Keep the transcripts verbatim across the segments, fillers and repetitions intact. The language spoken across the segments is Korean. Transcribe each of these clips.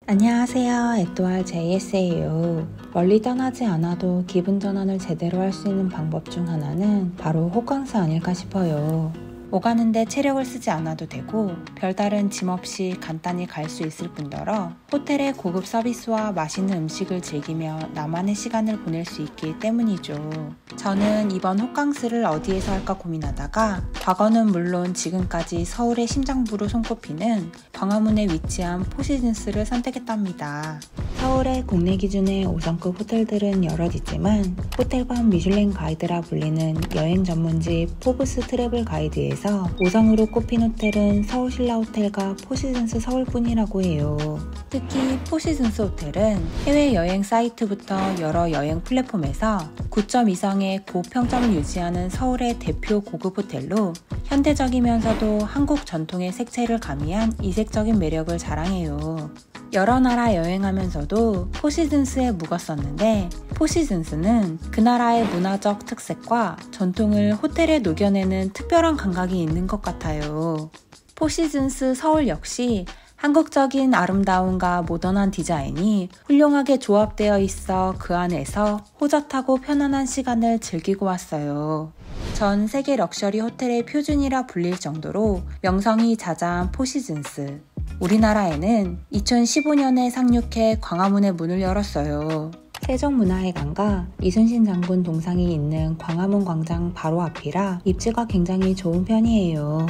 안녕하세요. 에뚜알 제이에스예요. 멀리 떠나지 않아도 기분 전환을 제대로 할 수 있는 방법 중 하나는 바로 호캉스 아닐까 싶어요. 오가는데 체력을 쓰지 않아도 되고 별다른 짐 없이 간단히 갈 수 있을 뿐더러 호텔의 고급 서비스와 맛있는 음식을 즐기며 나만의 시간을 보낼 수 있기 때문이죠. 저는 이번 호캉스를 어디에서 할까 고민하다가 과거는 물론 지금까지 서울의 심장부로 손꼽히는 광화문에 위치한 포시즌스를 선택했답니다. 서울의 국내 기준의 오 성급 호텔들은 여럿 있지만 호텔반 미슐랭 가이드라 불리는 여행 전문지 포브스 트래블 가이드에서 오 성으로 꼽힌 호텔은 서울신라호텔과 포시즌스 서울뿐이라고 해요. 특히 포시즌스 호텔은 해외여행 사이트부터 여러 여행 플랫폼에서 구 점 이상의 고평점을 유지하는 서울의 대표 고급 호텔로 현대적이면서도 한국 전통의 색채를 가미한 이색적인 매력을 자랑해요. 여러 나라 여행하면서도 포시즌스에 묵었었는데 포시즌스는 그 나라의 문화적 특색과 전통을 호텔에 녹여내는 특별한 감각이 있는 것 같아요. 포시즌스 서울 역시 한국적인 아름다움과 모던한 디자인이 훌륭하게 조합되어 있어 그 안에서 호젓하고 편안한 시간을 즐기고 왔어요. 전 세계 럭셔리 호텔의 표준이라 불릴 정도로 명성이 자자한 포시즌스. 우리나라에는 이천십오 년에 상륙해 광화문에 문을 열었어요. 세종문화회관과 이순신 장군 동상이 있는 광화문 광장 바로 앞이라 입지가 굉장히 좋은 편이에요.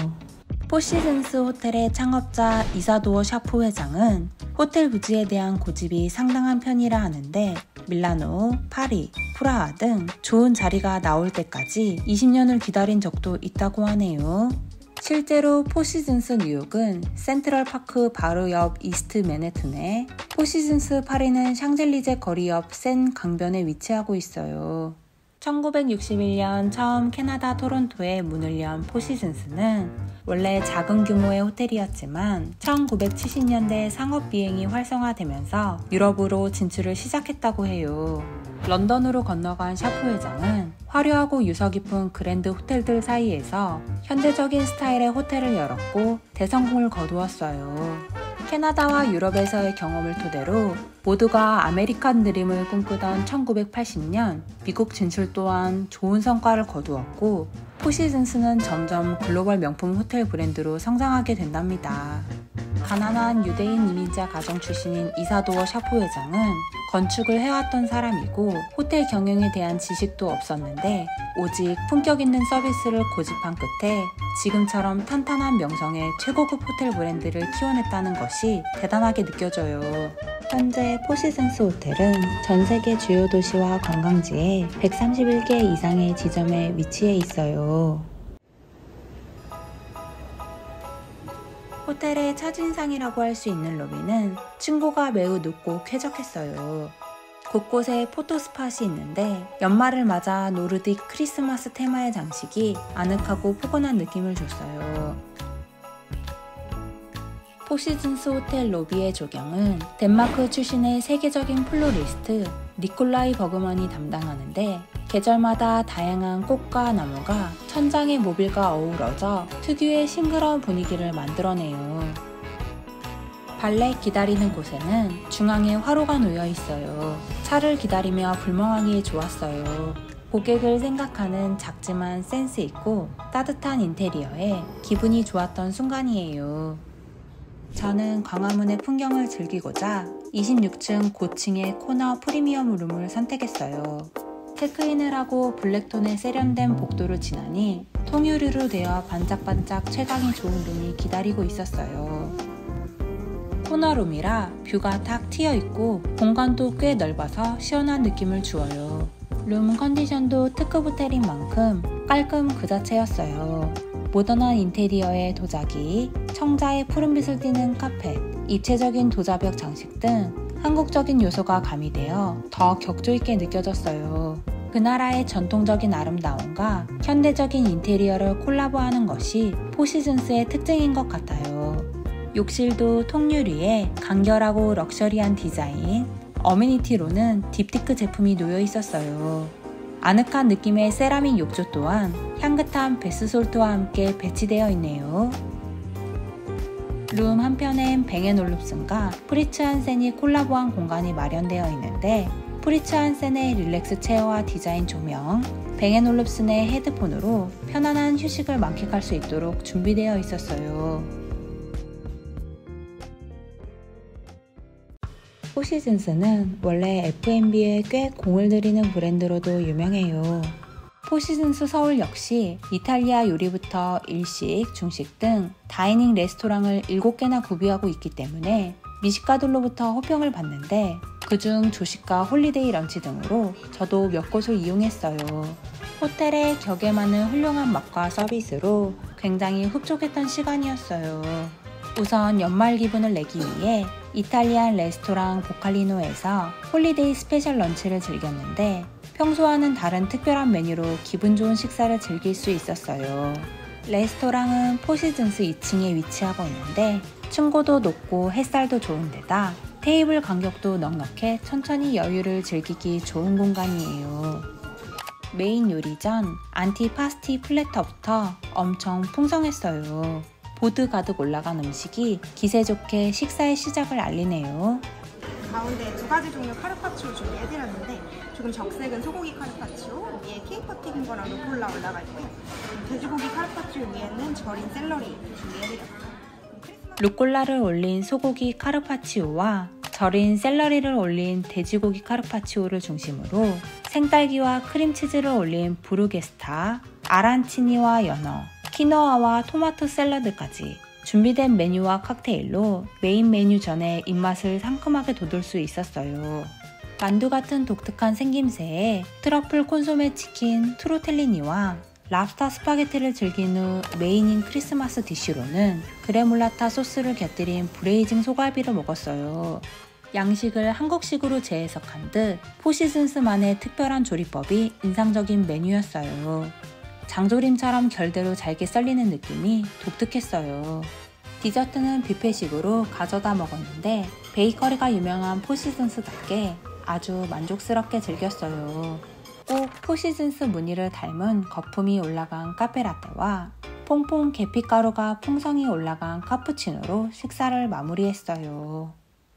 포시즌스 호텔의 창업자 이사도어 샤프 회장은 호텔 부지에 대한 고집이 상당한 편이라 하는데 밀라노, 파리, 프라하 등 좋은 자리가 나올 때까지 이십 년을 기다린 적도 있다고 하네요. 실제로 포시즌스 뉴욕은 센트럴파크 바로 옆 이스트 맨해튼에, 포시즌스 파리는 샹젤리제 거리 옆 센 강변에 위치하고 있어요. 천구백육십일 년 처음 캐나다 토론토에 문을 연 포시즌스는 원래 작은 규모의 호텔이었지만 천구백칠십 년대 상업 비행이 활성화되면서 유럽으로 진출을 시작했다고 해요. 런던으로 건너간 샤프 회장은 화려하고 유서 깊은 그랜드 호텔들 사이에서 현대적인 스타일의 호텔을 열었고 대성공을 거두었어요. 캐나다와 유럽에서의 경험을 토대로 모두가 아메리칸 드림을 꿈꾸던 천구백팔십 년 미국 진출 또한 좋은 성과를 거두었고 포시즌스는 점점 글로벌 명품 호텔 브랜드로 성장하게 된답니다. 가난한 유대인 이민자 가정 출신인 이사도어 샤프 회장은 건축을 해왔던 사람이고 호텔 경영에 대한 지식도 없었는데 오직 품격 있는 서비스를 고집한 끝에 지금처럼 탄탄한 명성의 최고급 호텔 브랜드를 키워냈다는 것이 대단하게 느껴져요. 현재 포시즌스 호텔은 전 세계 주요 도시와 관광지에 백삼십일 개 이상의 지점에 위치해 있어요. 호텔의 첫인상이라고 할 수 있는 로비는 층고가 매우 높고 쾌적했어요. 곳곳에 포토스팟이 있는데 연말을 맞아 노르딕 크리스마스 테마의 장식이 아늑하고 포근한 느낌을 줬어요. 포시즌스 호텔 로비의 조경은 덴마크 출신의 세계적인 플로리스트 니콜라이 버그만이 담당하는데 계절마다 다양한 꽃과 나무가 천장의 모빌과 어우러져 특유의 싱그러운 분위기를 만들어내요. 발레 기다리는 곳에는 중앙에 화로가 놓여 있어요. 차를 기다리며 불멍하기 좋았어요. 고객을 생각하는 작지만 센스 있고 따뜻한 인테리어에 기분이 좋았던 순간이에요. 저는 광화문의 풍경을 즐기고자 이십육 층 고층의 코너 프리미엄 룸을 선택했어요. 체크인을 하고 블랙톤의 세련된 복도를 지나니 통유리로 되어 반짝반짝 채광이 좋은 룸이 기다리고 있었어요. 코너룸이라 뷰가 탁 트여있고 공간도 꽤 넓어서 시원한 느낌을 주어요. 룸 컨디션도 특급 호텔인 만큼 깔끔 그 자체였어요. 모던한 인테리어의 도자기, 청자의 푸른빛을 띠는 카펫, 입체적인 도자벽 장식 등 한국적인 요소가 가미되어 더 격조 있게 느껴졌어요. 그 나라의 전통적인 아름다움과 현대적인 인테리어를 콜라보하는 것이 포시즌스의 특징인 것 같아요. 욕실도 통유리에 간결하고 럭셔리한 디자인, 어메니티로는 딥티크 제품이 놓여 있었어요. 아늑한 느낌의 세라믹 욕조 또한 향긋한 베스솔트와 함께 배치되어 있네요. 룸 한편엔 뱅앤올룹슨과 프리츠 한센이 콜라보한 공간이 마련되어 있는데 프리츠 한센의 릴렉스 체어와 디자인 조명, 뱅앤올룹슨의 헤드폰으로 편안한 휴식을 만끽할 수 있도록 준비되어 있었어요. 포시즌스는 원래 에프앤비에 꽤 공을 들이는 브랜드로도 유명해요. 포시즌스 서울 역시 이탈리아 요리부터 일식, 중식 등 다이닝 레스토랑을 일곱 개나 구비하고 있기 때문에 미식가들로부터 호평을 받는데 그중 조식과 홀리데이 런치 등으로 저도 몇 곳을 이용했어요. 호텔의 격에 맞는 훌륭한 맛과 서비스로 굉장히 흡족했던 시간이었어요. 우선 연말 기분을 내기 위해 이탈리안 레스토랑 보칼리노에서 홀리데이 스페셜 런치를 즐겼는데 평소와는 다른 특별한 메뉴로 기분 좋은 식사를 즐길 수 있었어요. 레스토랑은 포시즌스 이 층에 위치하고 있는데 층고도 높고 햇살도 좋은 데다 테이블 간격도 넉넉해 천천히 여유를 즐기기 좋은 공간이에요. 메인 요리 전 안티파스티 플래터부터 엄청 풍성했어요. 보드 가득 올라간 음식이 기세 좋게 식사의 시작을 알리네요. 가운데 두 가지 종류 카르파치오 준비해드렸는데 조금 적색은 소고기 카르파치오, 위에 케이퍼 튀긴 거랑 루꼴라 올라가 있고요. 돼지고기 카르파치오 위에는 절인 샐러리 준비해드렸어요. 루꼴라를 올린 소고기 카르파치오와 절인 샐러리를 올린 돼지고기 카르파치오를 중심으로 생딸기와 크림치즈를 올린 브루게스타, 아란치니와 연어, 키노아와 토마토 샐러드까지 준비된 메뉴와 칵테일로 메인 메뉴 전에 입맛을 상큼하게 돋울 수 있었어요. 만두 같은 독특한 생김새에 트러플 콘소메 치킨 트로텔리니와 랍스터 스파게티를 즐긴 후 메인인 크리스마스 디쉬로는 그레몰라타 소스를 곁들인 브레이징 소갈비를 먹었어요. 양식을 한국식으로 재해석한 듯 포시즌스만의 특별한 조리법이 인상적인 메뉴였어요. 장조림처럼 결대로 잘게 썰리는 느낌이 독특했어요. 디저트는 뷔페식으로 가져다 먹었는데 베이커리가 유명한 포시즌스답게 아주 만족스럽게 즐겼어요. 꼭 포시즌스 무늬를 닮은 거품이 올라간 카페라떼와 퐁퐁 계피가루가 풍성히 올라간 카푸치노로 식사를 마무리했어요.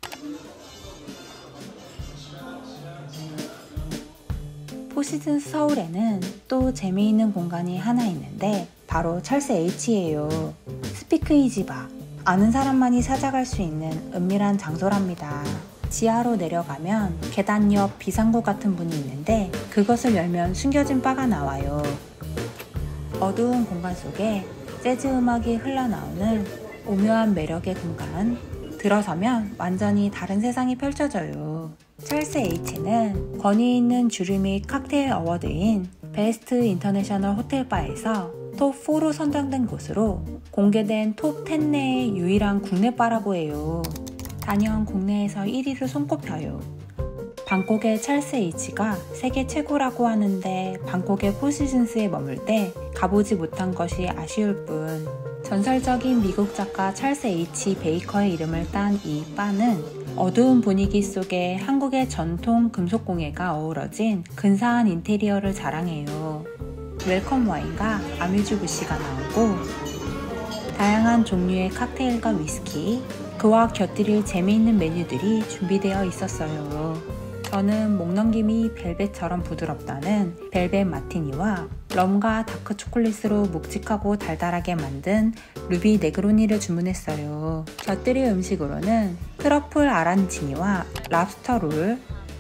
포시즌스 서울에는 또 재미있는 공간이 하나 있는데 바로 철새 H예요. 스피크이지바, 아는 사람만이 찾아갈 수 있는 은밀한 장소랍니다. 지하로 내려가면 계단 옆 비상구 같은 문이 있는데 그것을 열면 숨겨진 바가 나와요. 어두운 공간 속에 재즈 음악이 흘러나오는 오묘한 매력의 공간, 들어서면 완전히 다른 세상이 펼쳐져요. 철새 H는 권위 있는 주류 및 칵테일 어워드인 베스트 인터내셔널 호텔바에서 톱 사로 선정된 곳으로 공개된 톱 텐 내의 유일한 국내 바라고 해요. 단연 국내에서 일 위를 손꼽혀요. 방콕의 철새 H가 세계 최고라고 하는데 방콕의 포시즌스에 머물 때 가보지 못한 것이 아쉬울 뿐. 전설적인 미국 작가 찰스 H 베이커의 이름을 딴 이 바는 어두운 분위기 속에 한국의 전통 금속공예가 어우러진 근사한 인테리어를 자랑해요. 웰컴 와인과 아뮤즈 부시가 나오고 다양한 종류의 칵테일과 위스키, 그와 곁들일 재미있는 메뉴들이 준비되어 있었어요. 저는 목넘김이 벨벳처럼 부드럽다는 벨벳 마티니와 럼과 다크 초콜릿으로 묵직하고 달달하게 만든 루비 네그로니를 주문했어요. 곁들일 음식으로는 트러플 아란치니와 랍스터 롤,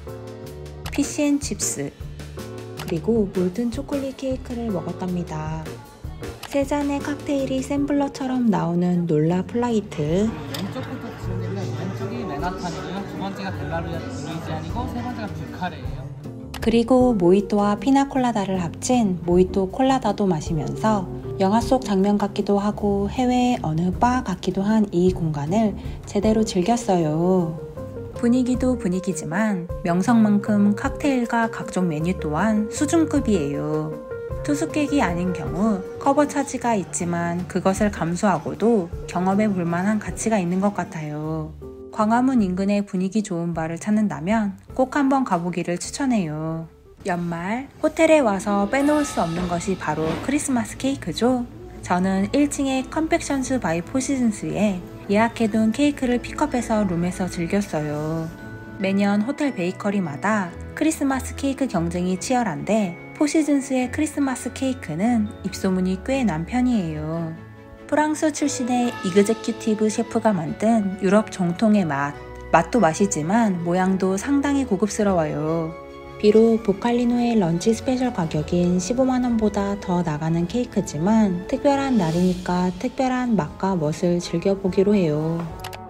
피시앤칩스, 그리고 몰든 초콜릿 케이크를 먹었답니다. 세 잔의 칵테일이 샘플러처럼 나오는 놀라 플라이트, 왼쪽부터 질문이면 왼쪽이 맨하탄이고요. 두 번째가 벨라루이아 루이지안이고 세 번째가 뷰카레예요. 그리고 모히또와 피나콜라다를 합친 모히또 콜라다도 마시면서 영화 속 장면 같기도 하고 해외의 어느 바 같기도 한 이 공간을 제대로 즐겼어요. 분위기도 분위기지만 명성만큼 칵테일과 각종 메뉴 또한 수준급이에요. 투숙객이 아닌 경우 커버 차지가 있지만 그것을 감수하고도 경험해 볼 만한 가치가 있는 것 같아요. 광화문 인근의 분위기 좋은 바를 찾는다면 꼭 한번 가보기를 추천해요. 연말 호텔에 와서 빼놓을 수 없는 것이 바로 크리스마스 케이크죠. 저는 일 층의 컨펙션스 바이 포시즌스에 예약해둔 케이크를 픽업해서 룸에서 즐겼어요. 매년 호텔 베이커리마다 크리스마스 케이크 경쟁이 치열한데 포시즌스의 크리스마스 케이크는 입소문이 꽤 난 편이에요. 프랑스 출신의 이그제큐티브 셰프가 만든 유럽 정통의 맛. 맛도 맛이지만 모양도 상당히 고급스러워요. 비록 보칼리노의 런치 스페셜 가격인 십오만 원보다 더 나가는 케이크지만 특별한 날이니까 특별한 맛과 멋을 즐겨보기로 해요.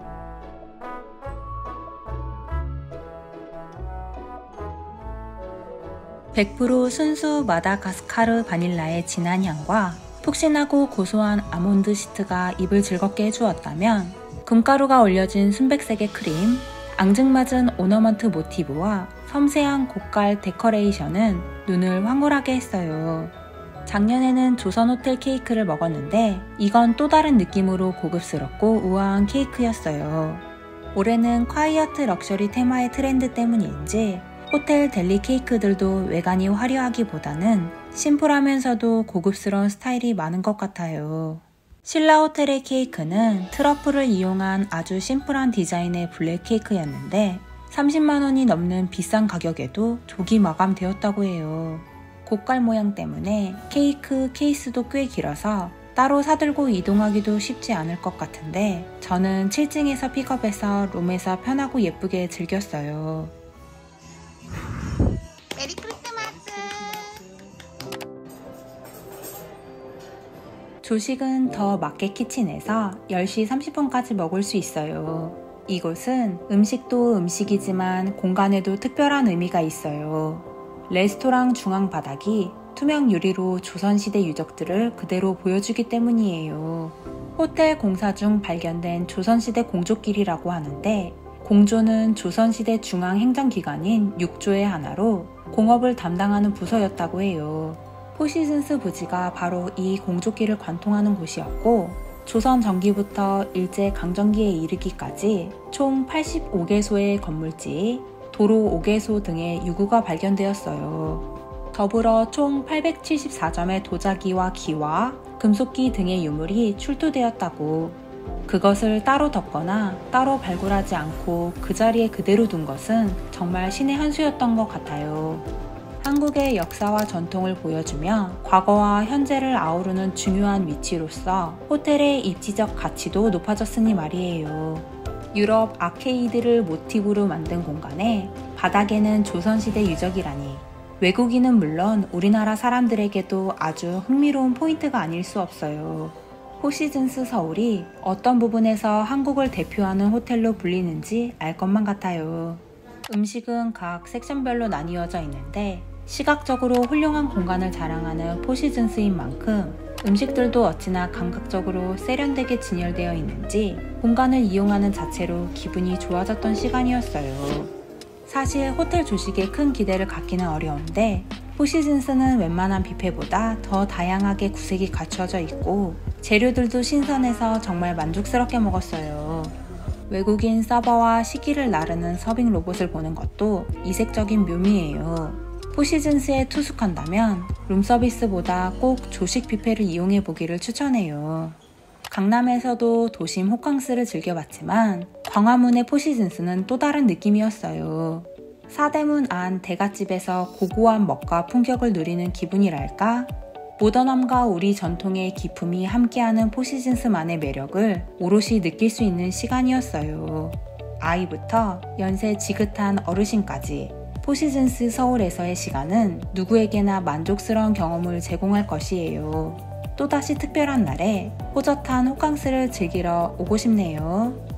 백 퍼센트 순수 마다가스카르 바닐라의 진한 향과 푹신하고 고소한 아몬드 시트가 입을 즐겁게 해주었다면 금가루가 올려진 순백색의 크림, 앙증맞은 오너먼트 모티브와 섬세한 고깔 데코레이션은 눈을 황홀하게 했어요. 작년에는 조선호텔 케이크를 먹었는데 이건 또 다른 느낌으로 고급스럽고 우아한 케이크였어요. 올해는 콰이어트 럭셔리 테마의 트렌드 때문인지 호텔 델리 케이크들도 외관이 화려하기보다는 심플하면서도 고급스러운 스타일이 많은 것 같아요. 신라 호텔의 케이크는 트러플을 이용한 아주 심플한 디자인의 블랙 케이크였는데 삼십만 원이 넘는 비싼 가격에도 조기 마감되었다고 해요. 고깔 모양 때문에 케이크 케이스도 꽤 길어서 따로 사들고 이동하기도 쉽지 않을 것 같은데 저는 칠 층에서 픽업해서 룸에서 편하고 예쁘게 즐겼어요. 메리 크리스마스! 조식은 더 마켓 키친에서 열 시 삼십 분까지 먹을 수 있어요. 이곳은 음식도 음식이지만 공간에도 특별한 의미가 있어요. 레스토랑 중앙 바닥이 투명 유리로 조선시대 유적들을 그대로 보여주기 때문이에요. 호텔 공사 중 발견된 조선시대 공조길이라고 하는데 공조는 조선시대 중앙 행정기관인 육조의 하나로 공업을 담당하는 부서였다고 해요. 포시즌스 부지가 바로 이 공조길을 관통하는 곳이었고 조선 전기부터 일제강점기에 이르기까지 총 팔십오 개소의 건물지, 도로 오 개소 등의 유구가 발견되었어요. 더불어 총 팔백칠십사 점의 도자기와 기와 금속기 등의 유물이 출토되었다고. 그것을 따로 덮거나 따로 발굴하지 않고 그 자리에 그대로 둔 것은 정말 신의 한 수였던 것 같아요. 한국의 역사와 전통을 보여주며 과거와 현재를 아우르는 중요한 위치로서 호텔의 입지적 가치도 높아졌으니 말이에요. 유럽 아케이드를 모티브로 만든 공간에 바닥에는 조선시대 유적이라니 외국인은 물론 우리나라 사람들에게도 아주 흥미로운 포인트가 아닐 수 없어요. 포시즌스 서울이 어떤 부분에서 한국을 대표하는 호텔로 불리는지 알 것만 같아요. 음식은 각 섹션별로 나뉘어져 있는데 시각적으로 훌륭한 공간을 자랑하는 포시즌스인 만큼 음식들도 어찌나 감각적으로 세련되게 진열되어 있는지 공간을 이용하는 자체로 기분이 좋아졌던 시간이었어요. 사실 호텔 조식에 큰 기대를 갖기는 어려운데 포시즌스는 웬만한 뷔페보다 더 다양하게 구색이 갖춰져 있고 재료들도 신선해서 정말 만족스럽게 먹었어요. 외국인 서버와 시기를 나르는 서빙 로봇을 보는 것도 이색적인 묘미예요. 포시즌스에 투숙한다면 룸서비스보다 꼭 조식 뷔페를 이용해보기를 추천해요. 강남에서도 도심 호캉스를 즐겨봤지만 광화문의 포시즌스는 또 다른 느낌이었어요. 사대문 안 대갓집에서 고고한 먹과 품격을 누리는 기분이랄까? 모던함과 우리 전통의 기품이 함께하는 포시즌스만의 매력을 오롯이 느낄 수 있는 시간이었어요. 아이부터 연세 지긋한 어르신까지 포시즌스 서울에서의 시간은 누구에게나 만족스러운 경험을 제공할 것이에요. 또다시 특별한 날에 호젓한 호캉스를 즐기러 오고 싶네요.